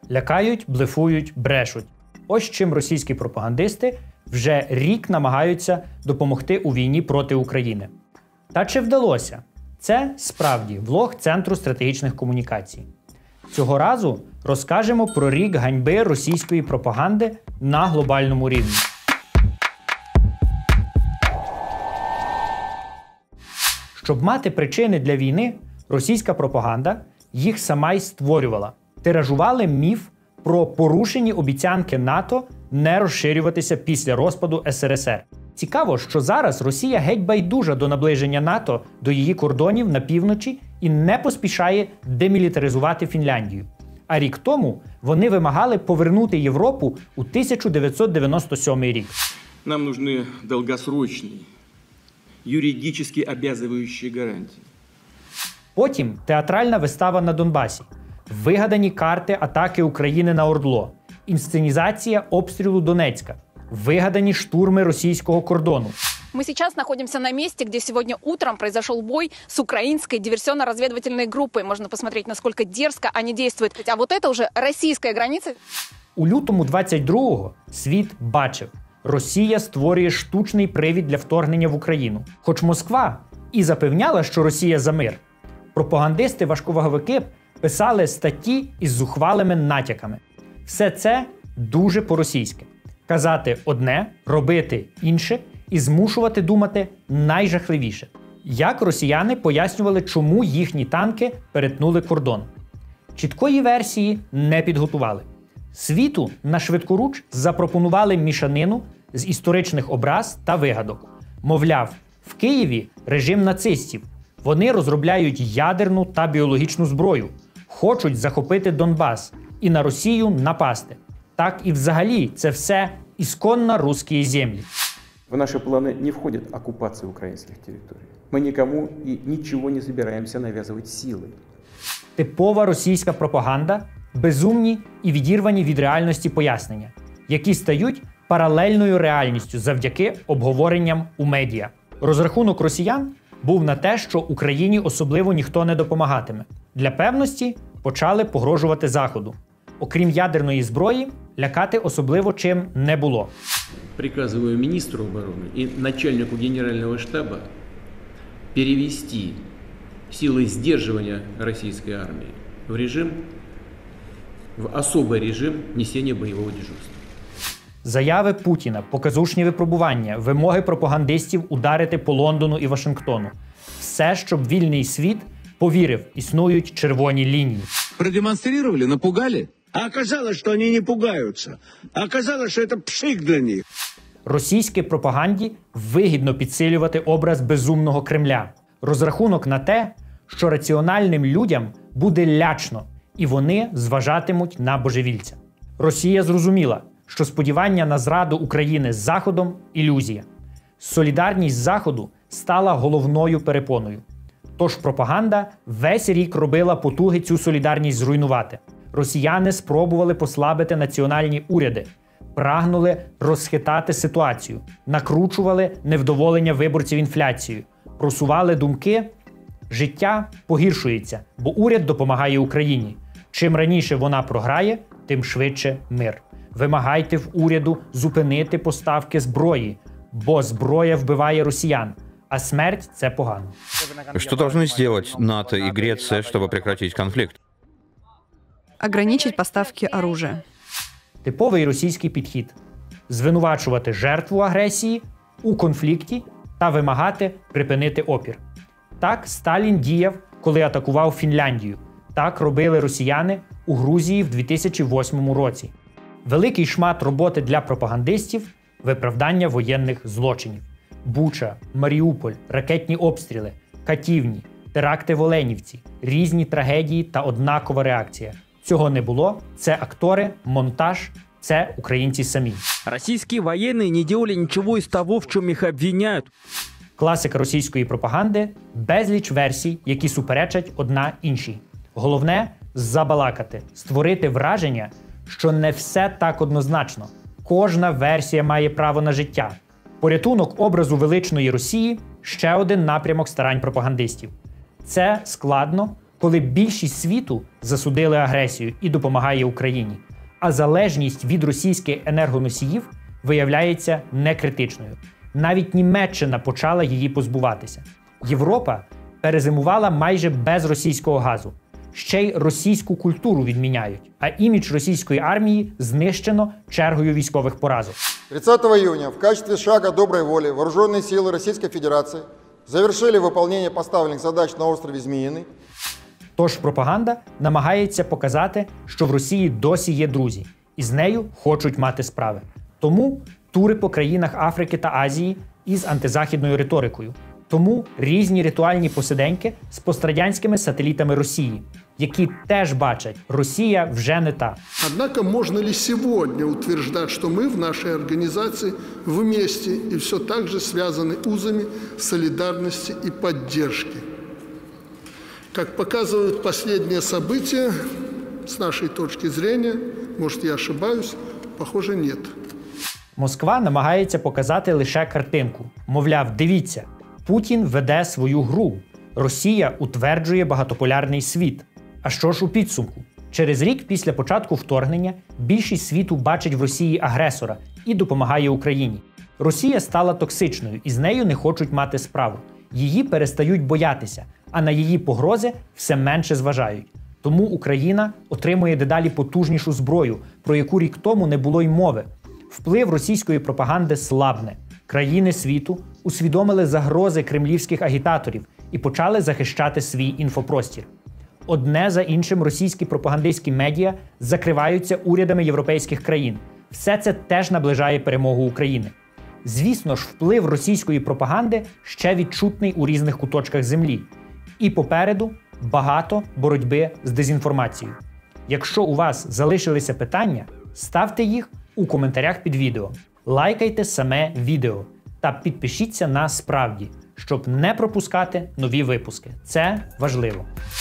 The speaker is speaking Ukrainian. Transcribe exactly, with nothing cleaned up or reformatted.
Лякають, блефують, брешуть. Ось чим російські пропагандисти вже рік намагаються допомогти у війні проти України. Та чи вдалося? Це, справді, влог Центру стратегічних комунікацій. Цього разу розкажемо про рік ганьби російської пропаганди на глобальному рівні. Щоб мати причини для війни, російська пропаганда їх сама й створювала. Тиражували міф про порушені обіцянки НАТО не розширюватися після розпаду ес ер ес ер. Цікаво, що зараз Росія геть байдужа до наближення НАТО до її кордонів на півночі і не поспішає демілітаризувати Фінляндію. А рік тому вони вимагали повернути Європу у тисяча дев'ятсот дев'яносто сьомий рік. Нам нужны долгосрочні, юридично обов'язуючі гарантії. Потім театральна вистава на Донбасі, вигадані карти атаки України на Ордло, інсценізація обстрілу Донецька, вигадані штурми російського кордону. Мы сейчас находимся на месте, где сегодня утром произошел бой с украинской диверсионно-разведывательной группой. Можно посмотреть, насколько дерзко они действуют. А вот это уже российская граница. У лютому двадцять другого світ бачив, Росія створює штучний привід для вторгнення в Україну. Хоч Москва і запевняла, що Росія за мир, пропагандисти-важковаговики писали статті із зухвалими натяками. Все це дуже по-російськи. Казати одне, робити інше і змушувати думати найжахливіше. Як росіяни пояснювали, чому їхні танки перетнули кордон. Чіткої версії не підготували. Світу на швидкоруч запропонували мішанину з історичних образ та вигадок. Мовляв, в Києві режим нацистів. Вони розробляють ядерну та біологічну зброю, хочуть захопити Донбас і на Росію напасти. Так і взагалі це все ісконно русські землі. В наши планы не входит оккупация украинских территорий. Мы никому и ничего не собираемся навязывать силой. Типова російська пропаганда, безумні і відірвані від реальності пояснення, які стають паралельною реальністю завдяки обговоренням у медіа. Розрахунок росіян був на те, що Україні особливо ніхто не допомагатиме. Для певності почали погрожувати Заходу. Окрім ядерної зброї, лякати особливо чим не було. Приказываю министру обороны и начальнику генерального штаба перевести силы сдерживания российской армии в режим, в особый режим несения боевого дежурства. Заяви Путіна, показушні випробування, вимоги пропагандистів ударити по Лондону і Вашингтону. Все, щоб вільний світ повірив, існують червоні лінії. Продемонстрировали, напугали? А оказалось, что они не пугаются. А оказалось, что это пшик для них. Російській пропаганді вигідно підсилювати образ безумного Кремля. Розрахунок на те, що раціональним людям буде лячно, і вони зважатимуть на божевільця. Росія зрозуміла, що сподівання на зраду України з Заходом – ілюзія. Солідарність Заходу стала головною перепоною. Тож пропаганда весь рік робила потуги цю солідарність зруйнувати. Росіяни спробували послабити національні уряди, прагнули розхитати ситуацію, накручували невдоволення виборців інфляцією, просували думки «життя погіршується, бо уряд допомагає Україні. Чим раніше вона програє, тим швидше мир. Вимагайте в уряду зупинити поставки зброї, бо зброя вбиває росіян, а смерть – це погано». Что должны сделать НАТО и Греция, чтобы прекратить конфликт? Ограничить поставки оружия. Типовий російський підхід – звинувачувати жертву агресії у конфлікті та вимагати припинити опір. Так Сталін діяв, коли атакував Фінляндію. Так робили росіяни у Грузії в дві тисячі восьмому році. Великий шмат роботи для пропагандистів – виправдання воєнних злочинів. Буча, Маріуполь, ракетні обстріли, катівні, теракти в Оленівці, різні трагедії та однакова реакція. Цього не було, це актори, монтаж, це українці самі. Российские военные не делали ничего из того, в чем их обвиняют. Класика російської пропаганди – безліч версій, які суперечать одна іншій. Головне – забалакати, створити враження, що не все так однозначно. Кожна версія має право на життя. Порятунок образу величної Росії – ще один напрямок старань пропагандистів. Це складно, коли більшість світу засудили агресію і допомагає Україні, а залежність від російських енергоносіїв виявляється некритичною. Навіть Німеччина почала її позбуватися. Європа перезимувала майже без російського газу. Ще й російську культуру відміняють, а імідж російської армії знищено чергою військових поразок. тридцатого июня в качестве шага доброй воли вооруженные силы Российской Федерации завершили выполнение поставленных задач на острове Змеиный. Тож пропаганда намагається показати, що в Росії досі є друзі, і з нею хочуть мати справи. Тому тури по країнах Африки та Азії із антизахідною риторикою. Тому різні ритуальні посиденьки з пострадянськими сателітами Росії, які теж бачать, Росія вже не та. Однако можно ли сегодня утверждать, что мы в нашей организации вместе и все так же связаны узами солидарности и поддержки? Как показывают последние события, с нашей точки зрения, может, я ошибаюсь, похоже, нет. Москва намагається показати лише картинку. Мовляв, дивіться, Путін веде свою гру. Росія утверджує багатополярний світ. А що ж у підсумку? Через рік після початку вторгнення більшість світу бачить в Росії агресора і допомагає Україні. Росія стала токсичною і з нею не хочуть мати справу. Її перестають боятися, а на її погрози все менше зважають. Тому Україна отримує дедалі потужнішу зброю, про яку рік тому не було й мови. Вплив російської пропаганди слабне. Країни світу усвідомили загрози кремлівських агітаторів і почали захищати свій інфопростір. Одне за іншим російські пропагандистські медіа закриваються урядами європейських країн. Все це теж наближає перемогу України. Звісно ж, вплив російської пропаганди ще відчутний у різних куточках землі. І попереду багато боротьби з дезінформацією. Якщо у вас залишилися питання, ставте їх у коментарях під відео. Лайкайте саме відео та підпишіться на «Справді», щоб не пропускати нові випуски. Це важливо.